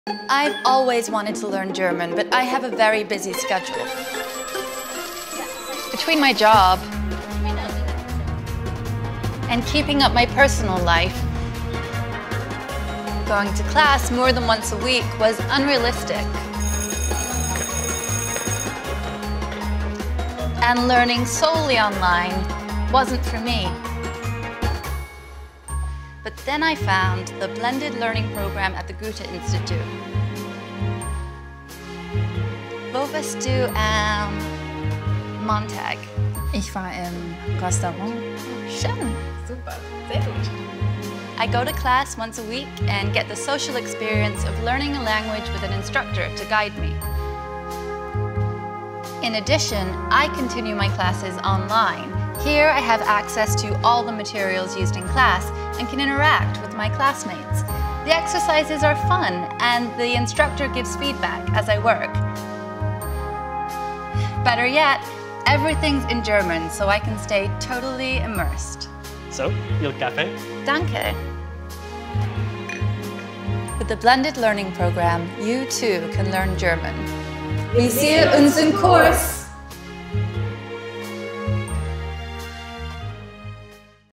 I've always wanted to learn German, but I have a very busy schedule. Between my job and keeping up my personal life, going to class more than once a week was unrealistic. And learning solely online wasn't for me. But then I found the blended learning program at the Goethe Institute. Wo warst du am Montag? Ich war im Restaurant. Schön. Super, sehr gut. I go to class once a week and get the social experience of learning a language with an instructor to guide me. In addition, I continue my classes online. Here I have access to all the materials used in class and can interact with my classmates. The exercises are fun and the instructor gives feedback as I work. Better yet, everything's in German, so I can stay totally immersed. So, Il Caffè? Danke. With the blended learning program, you too can learn German. Wir sehen uns im Kurs.